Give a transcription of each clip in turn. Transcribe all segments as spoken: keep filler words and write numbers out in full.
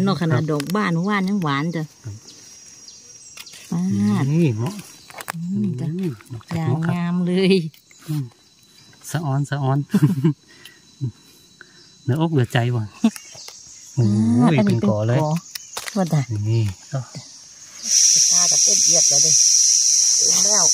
เนาะขนาดดอกบ้านหวานยังหวานจ้ะนี่เหมาะอย่างงามเลยสะออนสะออนเนื้ออกเหลือใจว่ะโอ้ยเป็นก่อเลยว่าแต่นี่ก็ตากับเป็ดเอียดแล้วเด้เต็มแล้ว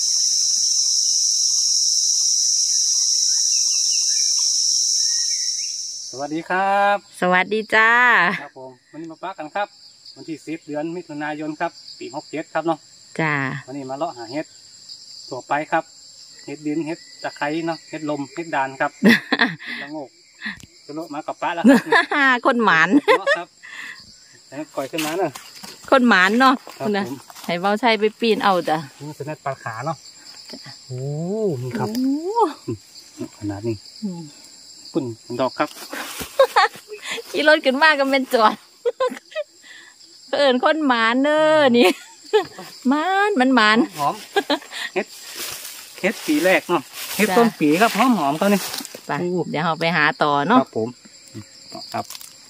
สวัสดีครับสวัสดีจ้าครับผมวันนี้มาปักกันครับวันที่สิบเดือนมิถุนายนครับปีหกเจ็ดครับเนาะจ้าวันนี้มาเลาะหาเห็ดตัวไปครับเห็ดดินเห็ดตะไคร้เนาะเห็ดลมเห็ดดานครับเห็ดละโงกจะเลาะมากับป้าแล้วคนหมานครับแล้วก่อยขึ้นมาเนาะคนหมานเนาะคุณนะให้เบาใช้ไปปีนเอาจ้ะนี่เป็นนัดปลาขาเนาะโอ้นี่ครับขนาดนี้ปุ่นดอกครับขี่รถขึ้นมาก็เป็นจอดเอิญคนหมานเนอนี่หมานมันหมานหอมเฮ็ดเฮ็ดปีแรกเนาะเฮ็ดต้นปีครับหอมหอมตัวนี้ไปเดี๋ยวเราไปหาต่อเนาะครับผมครับ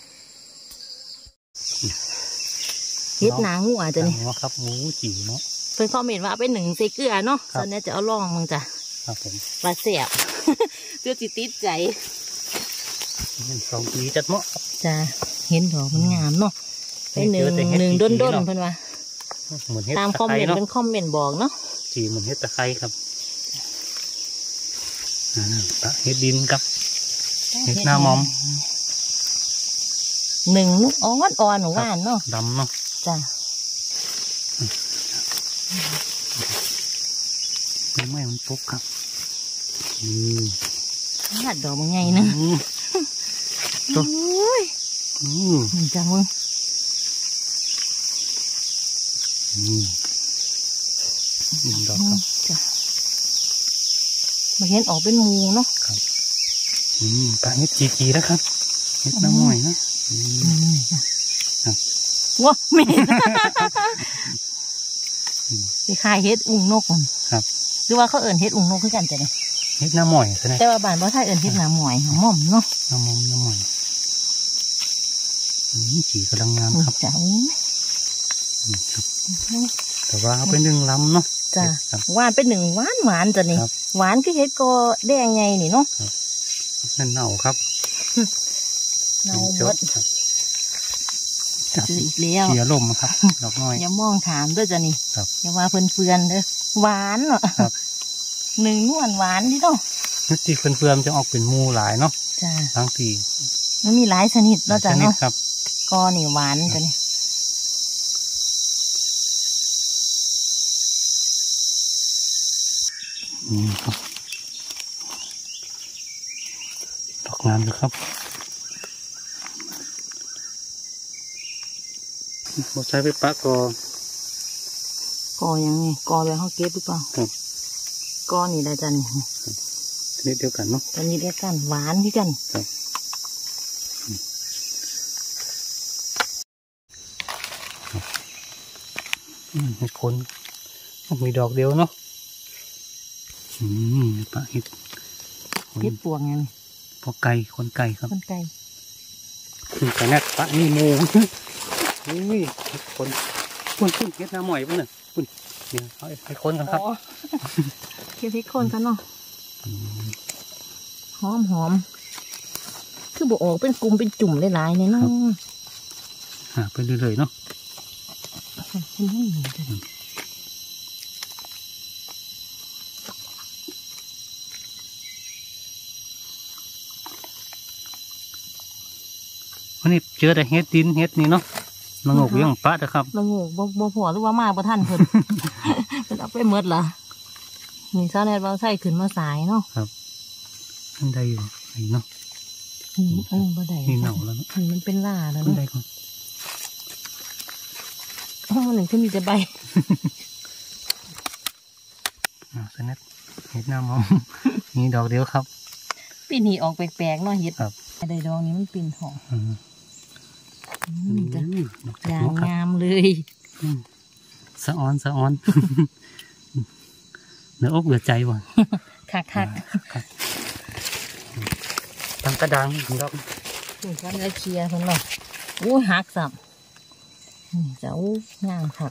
เฮ็ดนางงูอาจจะนี่ครับงูจีเนาะเพิ่นคอมเมนต์ว่าเป็นหนึ่งใส่เกลือเนาะตอนนี้จะเอาล่องมึงจ้ะครับผมปลาเสียบเพื่อจิตติดใจสองปีจัดเหมาะจ้ะเห็นดอกมันงามเนาะเป็นหนึ่งหนึ่งด้นด้นเพิ่นว่าตามคอมเมนต์เป็นคอมเมนต์บอกเนาะจีเหมือนเฮ็ดตะไคร้ครับตะเฮ็ดดินครับเฮ็ดหน้ามอมหนึ่งลูกอ่อนอ่อนหนูว่านเนาะดำเนาะจ้ะไม่มันปุ๊บครับอืมหัดดอกมันไงนะตัวอืมจังมึงอืมดอกครับจ้ะมาเห็นออกเป็นมูเนาะครับอืมปลาเห็ดจีจีแล้วครับเห็ดน้ำหน่อยนะว้าไม่ไปขายเห็ดอุ้งนกมันครับหรือว่าเขาเอิญเห็ดอุ้งนกคือกันจ้ะเนี่ยเห็ดน้ำหน่อยใช่ไหมแต่ว่าบ้านบ่ไทยเอิญเห็ดน้ำหน่อยหอมเนาะน้ำหอมน้ำหน่อยนี่จีกำลังงามครับจ้ะแต่ว่าเอาเป็นหนึ่งลำเนาะจ้ะหวานเป็นหนึ่งหวานหวานจ้ะนี่หวานคือเห็ดกอแดงไงนี่เนาะนั่นเน่าครับเน่าหมดเจออีกแล้วเสียลมครับดอกน้อยอย่ามองถามด้วยจ้ะนี่อย่าว่าเพื่อนเพื่อนเด้อหวานเนาะหนึ่งนวลหวานนี่เนาะนึกที่เพื่อนเพื่อนจะออกเป็นมูหลายเนาะจ้ะทั้งทีมันมีหลายชนิดแล้วจ้ะเนาะครับกอนี่หวานจ้ะนี่นี่ครับดอกงามเลยครับเราใช้ไปปะกอกอยังไงกอแบบเขาเก็บหรือเปล่าครับกอนี่ได้จ้ะนี่นี่เดียวกันเนาะอันนี้เดียวกันหวานที่กันครับเห็ดคนมีดอกเดียวเนาะอืมปะเห็ดเห็ดปวงไงพอไก่คนไก่ครับคนไก่คือไก่แน่ปะนี่มูนี่คนคนขึ้นเห็ดน้ำหม่อยป่ะเนี่ยคุณเดี๋ยวเอาไปคนกันครับเห็ดคนกันเนาะหอมหอมคือบอกออกเป็นกลุ่มเป็นจุ่มหลายๆเนี่ยเนาะหาไปเรื่อยๆเนาะวันนี้เจอแต่เฮ็ดดินเฮ็ดนี่เนาะละงกยังปะนะครับละงกบ่บ่พอหรือว่ามาบ่ทันเพิ่นเพิ่นเอาไปหมดล่ะมีซาแนทว่าใส่ขึ้นมาสายเนาะครับมันได้อยู่ไอ้เนาะอืมเออบ่ได้นี่เน่าแล้วเนาะมันเป็นล่าแล้วเนาะได้ก่อนอ๋อหนึ่งขึ้นมีแต่ใบอ่าซาแนทเฮ็ดหน้ามอมนี่ดอกเดียวครับปีนี้ออกแปลกๆเนาะเฮ็ดได้ดอกนี้มันปีนหอมอย่างงามเลยสะออนสะออนเนื้ออกเหลือใจว่ะคักคักตั้งกระดังดอกถึงกันแล้วเคลียร์คนหรออู้หักสับเจ้างามผัก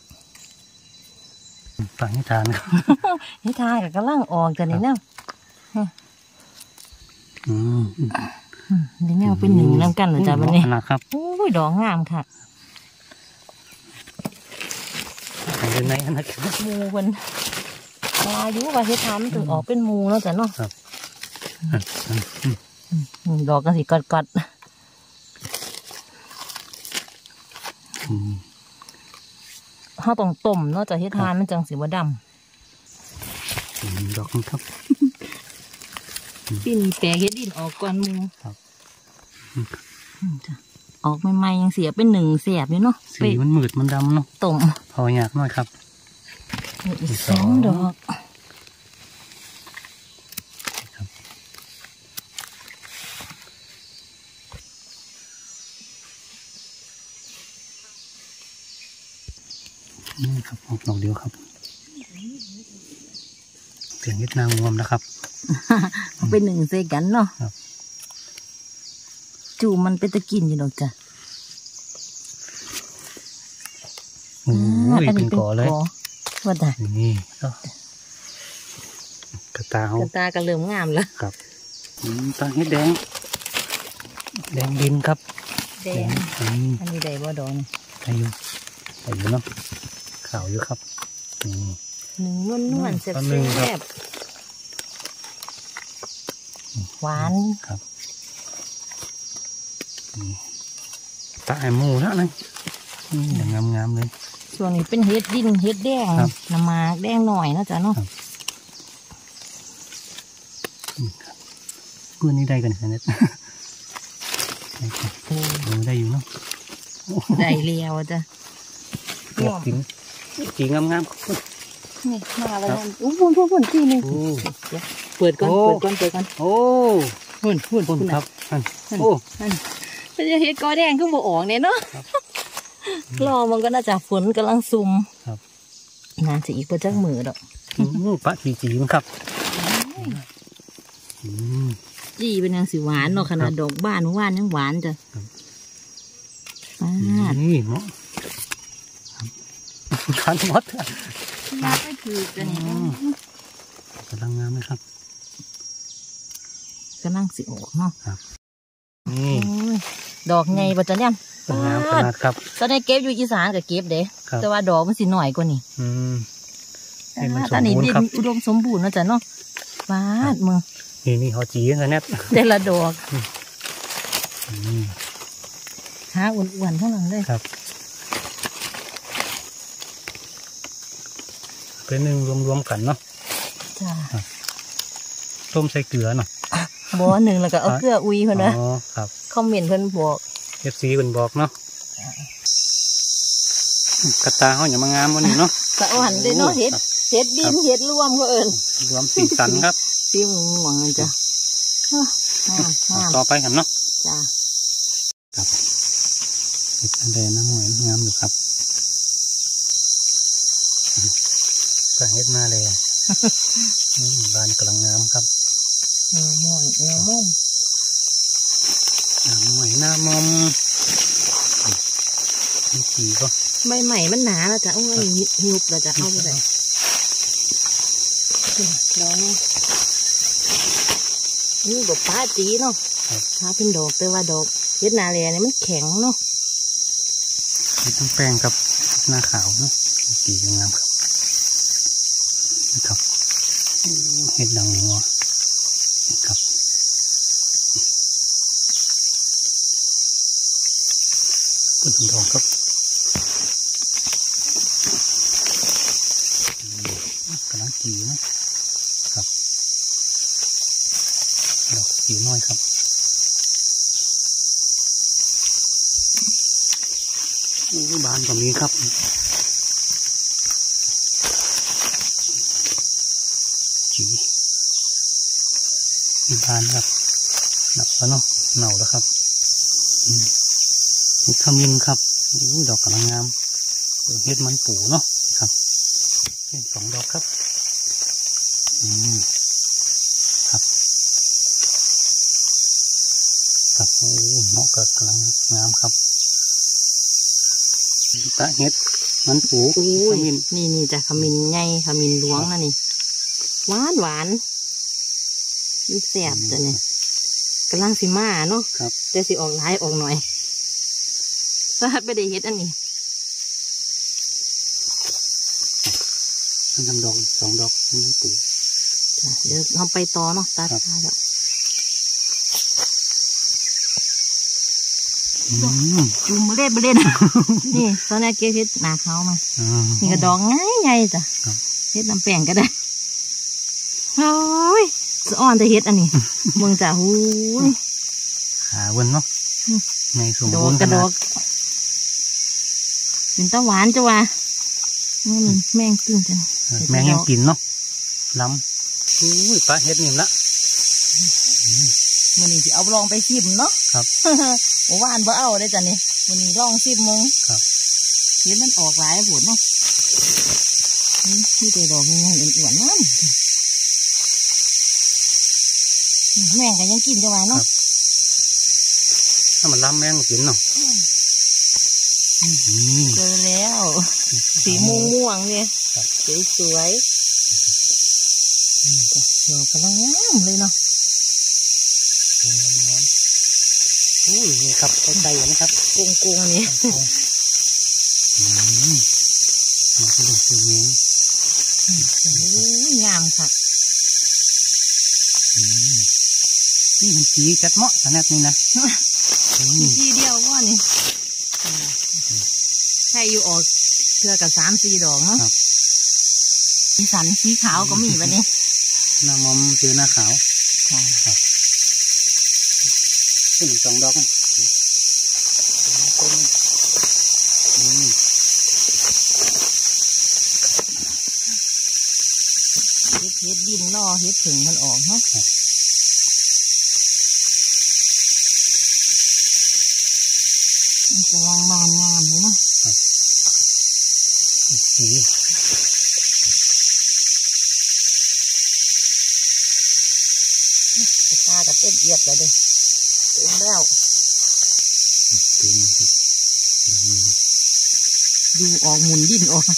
ฝั่งนิทานครับนิทานกับกำลังออกแต่นี่เนาะอืมนี่แนวเป็นหนึ่งน้ำกันเหรอจ๊ะมันนี่นะครับโอ้ยดอกงามค่ะอยู่ในอันนั้นมูมันปลาอยู่ว่าเฮ็ดทานมันถึงออกเป็นมูแล้วจ้ะเนาะดอกกันสิกัดกัดข้าวต้องต้มเนาะจะเฮ็ดทานมันจังสีว่าดำดอกครับปีนี้แปลเฮ็ดดินออกก่อนมูออกใหม่ๆยังเสียเป็นหนึ่งเสียบอยู่เนาะสีมันมืดมันดำเนาะต้มพออยากหน่อยครับอีกสองดอกนี่ครับออกดอกเดียวครับเสียงเฮ็ดนางงวมนะครับเป็นหนึ่งเซกันเนาะจูมันเป็นตะกินอยู่ดอกจ้ะโอ้ยเป็นกอเลยว่าแต่นี่กระตาเขากระตากระเริ่มงามแล้วครับตาเฮ็ดแดงแดงดินครับแดงอันนี้ได้บ่ดอกอายุอายุเนาะขาวอยู่ครับหนึ่งนวลนวลแซ่บแซ่บหวานครับตาไอหมูแล้วนะงามงามเลยส่วนนี้เป็นเฮ็ดดินเฮ็ดแดงน้ำมากแดงหน่อยนะจ๊ะเนาะเพื่อนนี่ได้กันแค่นี้โอ้ได้อยู่เนาะได้เลี้ยวจ้ะจริงจริงงามงามนี่มาแล้วอุ้ยพุ่นพุ่นพุ่นทีนึงเปิดก่อนเปิดก่อนเปิดก่อนโอ้พุ่นพุ่นพุ่นครับโอ้เป็นเฮ็ดกอแดงขึ้นบ่ออกเนี่ยเนาะรอมันก็น่าจะฝนกำลังซุ่มน่าจะอีกประจักมือดอกปะจีจีมันครับจีเป็นยังสีหวานเนาะขนาดดอกบ้านหวานยังหวานจ้ะนี่เนาะขันมดนับไม่ถือกันนี่กำลังงามไหมครับกำลังสีออกเนาะนี่ดอกไงปัจจัยงามขนาดครับตอนนี้เก็บอยู่อีสานกับเก็บเด้แต่ว่าดอกมันสีหน่อยกว่านี่ตอนนี้ดินอุดมสมบูรณ์นะจ๊ะเนาะฟาดมึงนี่นี่เขาจีกันแน่แต่ละดอกหาอ้วนๆเท่านั้นเลยครับเป็นหนึ่งรวมๆกันเนาะจ้าต้มใส่เกลือเนาะบ่อหนึ่งแล้วก็เอาเกลืออุยเพื่อนนะอ๋อครับคอมเมนต์เพื่อนบอกเอฟซีเพื่อนบอกเนาะกระตาเขาอย่ามางามวันนี้เนาะสะอ่อนเลยเนาะเห็ดเห็ดดินเห็ดรวมก็เอิญรวมสีสันครับสีม่วงเลยจ้ะต่อไปครับเนาะจ้าครับเห็ดอันเดนน้ำหมวยงามอยู่ครับก็เห็ดมาเลยบานกำลังงามครับเงาหมอยเงาม่อมน้ำหมอยหน้ามอมนี่สีก็ใบใหม่มันหนาแล้วจ้ะโอ้ยหิวเราจะเข้าไปเลยดอกนี่นี่ดอกป้าจีเนาะถ้าเป็นดอกแต่ว่าดอกเฮ็ดนาเรียเนี่ยมันแข็งเนาะไม่ต้องแป้งกับหน้าขาวเนาะสีงามครับครับเห็ดดังหัวครับปุ่นทองครับกำลังจีนะครับดอกจีน้อยครับบานก็มีครับจีบานครับหนักแล้วเนาะเหนาแล้วครับนี่ขมิ้นครับอู้ดอกกำลังงามเฮ็ดมันปูเนาะครับเห็นสองดอกครับอืมครับครับโอ้เหมาะกับกำลังงามครับตะเห็ดมันปูขมิ้นนี่นี่จ้ะขมิ้นใหญ่ขมิ้นหลวงนะนี่หวานหวานนี่แสบจ้ะเนี่ยกำลังสิมาเนาะแต่สิออกหลายออกหน่อยถ้าไปได้เห็ดอันนี้มันทำดอกสองดอกมันปูเดี๋ยวเราไปต่อเนาะตัดท้ายแล้วจุ่มเล่นไปเล่นนี่ตอนนี้เก็บเห็ดหนาเขามานี่ก็ดอกง่ายไงจ้ะเห็ดน้ำแป้งก็ได้โอ้ยสะอ่อนแต่เห็ดอันนี้มึงจ้ะหูยขาวนเนาะในสมบูรณ์กระดกเป็นตะหวานจ้ะวะแมงตึงจ้ะแมงยังกินเนาะล้ำอุ้ยปลาเห็ดนี่ละมันนี่สิเอาลองไปชิมเนาะครับหวานบ่เอาได้จ้ะนี่มันนี่ลองชิมมงครับเห็ดมันออกหลายผลเนาะนี่ตัวดอกยังไงอ้วนๆนั่นแมงก็ยังกินจ้ะวะเนาะถ้ามันล้ำแมงกินเนาะเจอแล้วสีม่วงม่วงเนี่ยสวยสวยดอกกำลังงามเลยเนาะงามงามอุ้ยนี่ครับต้นไทรนะครับกุ้งกุ้งนี่อืมมันก็เป็นตัวเมียงามค่ะนี่มันจีจัดเหมาะขนาดนี้นะจีเดียวว่านี่ใช่อยู่ออกเทือกับสามสี่ดอกเนาะสีสันสีขาวก็มีวันนี้หน้ามอมเจอหน้าขาวครับขึ้นสองดอกเฮ็ดเฮ็ดดินล่อเฮ็ดถึงมันออกเนาะจะวางบานงามเลยเนาะสีตากับเต้นเอียดเลยเด้เต็มแล้วดูออกหมุนดิ้นออก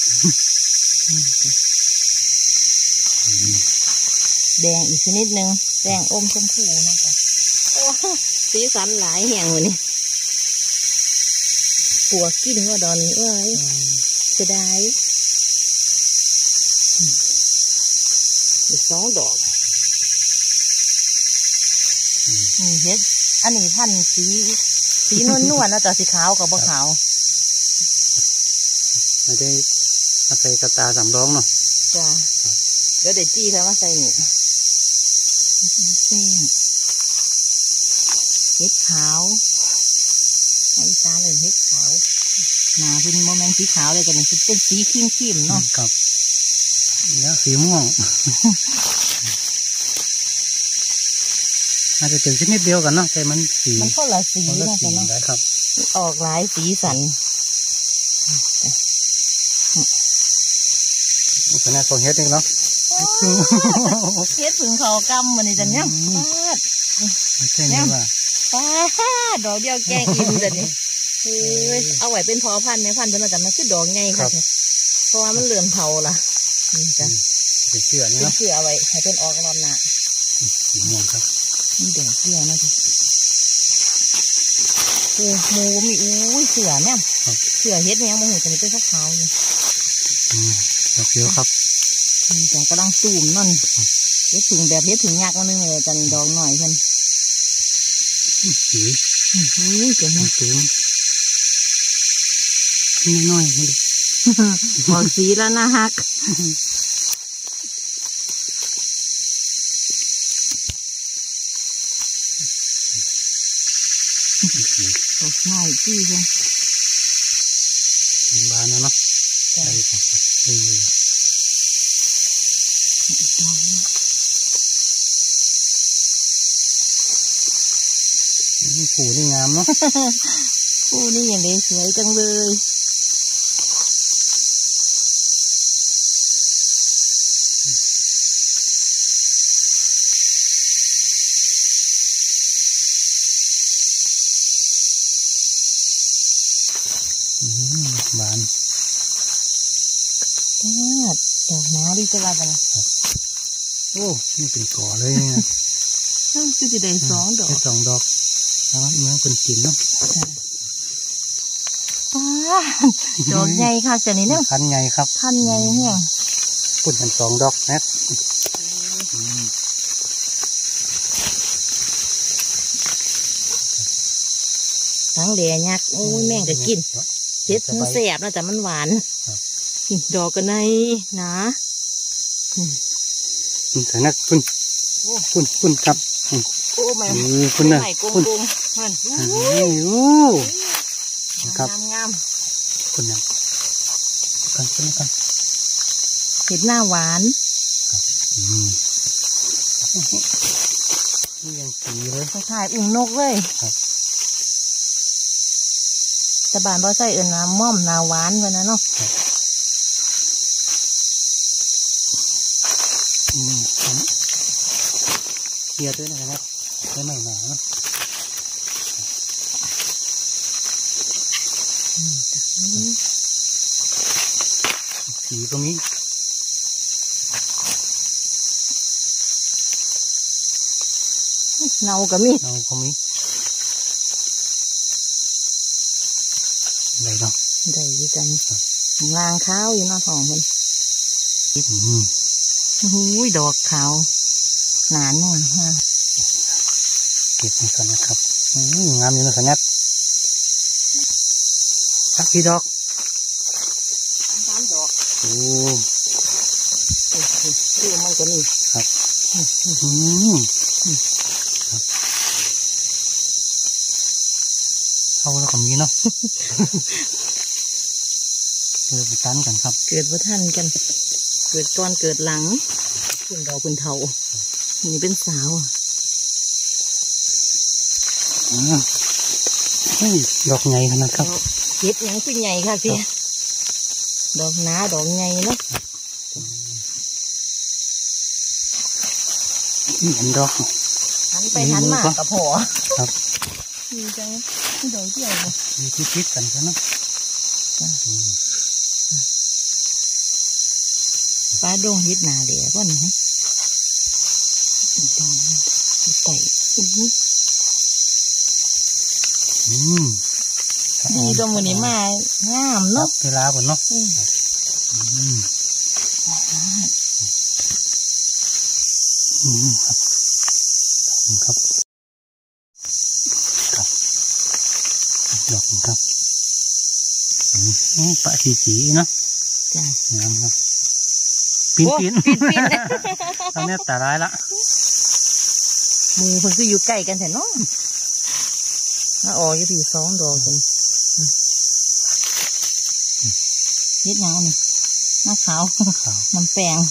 แดงอีกชนิดหนึ่งแดงอมชมพูนะคะโอ้สีสันหลายแห่งเลยนี่ปวกกินว่าดอนเอ้ยจะได้อีกสองดอกนี่เฮ็ดอันนี้พันสีสีนวลนวลนะจ๊ะสีขาวกับบ่ขาวไม่ได้มาใส่กระตาสำรองเนาะจ้ะเดี๋ยวเด็ดจี้เขามาใส่หนูเส้นเฮ็ดขาวอีสานเลยเฮ็ดขาวหนาเป็นโมเมนต์สีขาวเลยแต่นี่เป็นสีครีมครีมเนาะครับแล้วสีม่วงอาจจะเป็นชนิดเดียวกันเนาะแต่มันสีมันก็หลายสีนะจ๊ะเนาะออกหลายสีสันขนาดของเฮ็ดเองเนาะเฮ็ดถึงเขากำมันนี่จันเนี่ยใช่ไหมว่าป้าดอกเดียวแกงอิ่มจันนี่เอาไว้เป็นพอพันธุ์ในพันธุ์เป็นจันมันคือดอกไงค่ะเพราะว่ามันเหลื่อมเผาล่ะนี่จ้ะเป็นเชื่อนี่เนาะเชื่อเอาไว้ให้เป็นออกรอนหน้าสีม่วงครับนี่ดอกเชื่อนะจ๊ะโอ้โหมีอู้เสือเนี่ยเสือเฮ็ดเนี่ยมันเห็นจะเป็นขาวๆอยู่ดอกเดียวครับนี่จ้ะกำลังตูมนั่นเฮ็ดถุงแบบเฮ็ดถุงยากมาหนึ่งเลยจันดอกหน่อยเพิ่นสีนี่จะให้ตูมน้อยๆนี่บอกสีแล้วนะฮักดอกหน่อยจี้เพิ่นบานแล้วเนาะใช่ครับนี่นี่ผูนี่งามเนาะผูนี่อย่างนี้สวยจังเลยบานดอกหนาดีจะว่ากันโอ้นี่เป็นก่อเลยนะคือจะได้สองดอกได้สองดอกแล้วเมื่อเป็นกินเนาะป้าดอกใหญ่ค่ะจะนี่เนี่ยพันใหญ่ครับพันใหญ่เนี่ยปุ่นกันสองดอกนะทั้งเหลี่ยยักษ์โอ้ยแม่งก็กินเจ็ดมันแสบนะแต่มันหวานดอกกันในนะใส่นักพุ่นพุ่นพุ่นครับโอ้แม่พุ่นนะกงพุ่นกงมันโอ้ครับงามพุ่นยังกันพุ่นกันเห็ดหน้าหวานนี่ยังสีเลยถ่ายอุ่งนกเลยตะบานบ่ใส่เอิญน้ำม่อมนาหวานไว้นะเนาะเคลียร์ด้วยนะครับไม่หนาหนาเนาะสีก็มีเนาก็มีเนาก็มีอะไรเนาะได้ดีจังลางข้าวอยู่นอกท้องมันหูยดอกขาวหนาหน่อยฮะเก็บนี่ก่อนนะครับงามอยู่นะสัญญาสักกี่ดอกสามดอกโอ้คือมันก็มีครับเอาแล้วก็มีเนาะเกิดไปตันกันครับเกิดว่าท่านกันเกิดก่อนเกิดหลังคุณดอกคุณเทานี่เป็นสาวดอกใหญ่ขนาดครับเห็ดยังคือใหญ่ค่ะพี่ดอกหนาดอกใหญ่เนาะเห็นดอกหันไปหันมากับหัวครับมีจังมีดอกเดียวเลยมีที่คิดกันใช่ไหมปลาดงเห็ดหนาเหลี่ยก่อนนะดองไต่นี่ก็มันนี่มางามเนาะเวลาผลเนาะครับครับดอกครับปะสีสีเนาะจ้างามครับปีนปีนตอนนี้ตาร้ายละมือเพิ่งคืออยู่ใกล้กันแถวน้องแล้วออกอยู่ที่สองดอกกันเฮ็ดยังนี่น้ำขาวน้ำแป้ง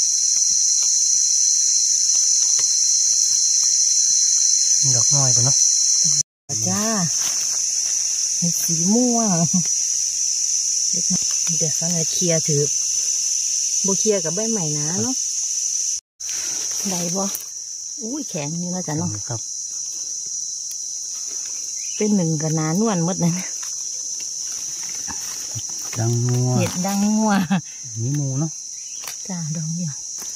ดอกน้อยกันเนาะจ้าเห็ดสีม่วงเดี๋ยวเขาเนี่ยเคลียร์ถือโบเคลียร์กับใบใหม่นะเนาะได้บ่อุ้ยแข็งนี่นะจ๊ะเนาะครับเป็นหนึ่งกับนานวลมดเลยนะดังงัวเห็ดดังงัวนี่มูเนาะจ้าดอกเดียว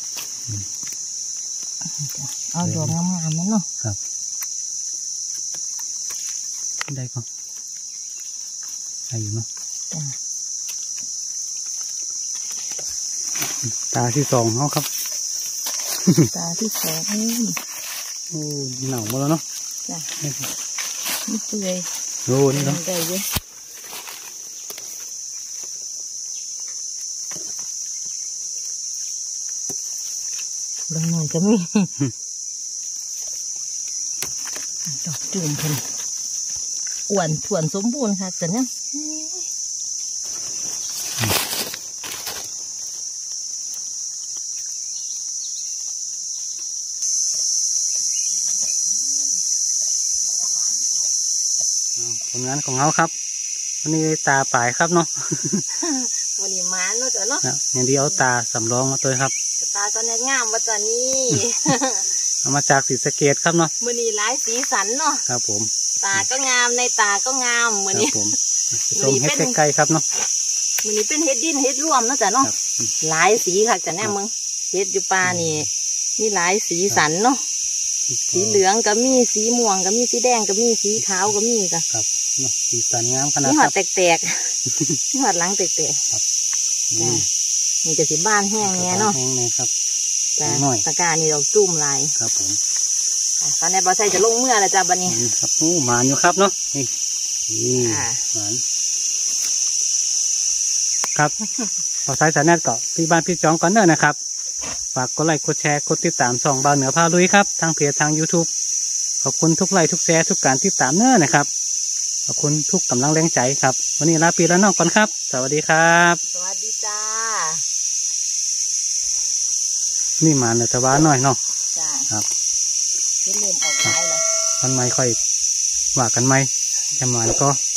เอาดอกงามๆนั่นเนาะครับได้ก็ได้อยู่เนาะตาที่สองเขาครับตาที่สองโอ้หนาวหมดแล้วเนาะจ้ะนี่เปื่อยโอ้นี่เนาะได้เยอะบางหน่อยก็มีดอกจุ่มเพิ่นอ้วนถ่วนสมบูรณ์ค่ะแต่เนี่ยผลงานของเขาครับวันนี้ตาปลายครับเนาะวันนี้ม้านเนาะจ้ะเนาะอย่างที่เอาตาสำรองมาตัวครับตาตอนนี้งามว่าจ้ะนี่เอามาจากศรีสะเกษครับเนาะวันนี้หลายสีสันเนาะครับผมตาก็งามในตาก็งามวันนี้ผมชมเห็ดไกลๆครับเนาะมันนี้เป็นเห็ดดินเห็ดร่วมเนาะจ้ะเนาะหลายสีค่ะจ้ะแน่มึงเห็ดอยู่ป่านี่มีหลายสีสันเนาะสีเหลืองก็มีสีม่วงก็มีสีแดงก็มีสีขาวก็มีจ้ะครับสีสันงามขนาดนี่หอดแตกๆนี่หอดหลังแตกๆครับนี่จะสีบ้านแห้งแน่เนาะแห้งเลยครับจ้ะตะการนี่เราจุ่มลายครับผมตอนนี้บอสใส่จะลงเมื่อแล้วจ้ะบันนี้ครับโอ้หมานอยู่ครับเนาะนี่นี่หมานครับบอสใส่สารแนทเกาะพี่บ้านพี่จองก่อนเนอะนะครับฝากกดไลค์กดแชร์กดติดตามส่องบ่าวเหนือพาลุยครับทางเพจทาง ยูทูบ ขอบคุณทุกไลค์ทุกแชร์ทุกการติดตามเนอะนะครับขอบคุณทุกกำลังแรงใจครับวันนี้ลาปีแล้วนอกก่อนครับสวัสดีครับสวัสดีจ้านี่มาเนื้อตะวันหน่อยเนาะจ้าครับเริ่มออกไม้แล้วมันไม่ค่อยว่ากันไหมจำมันก็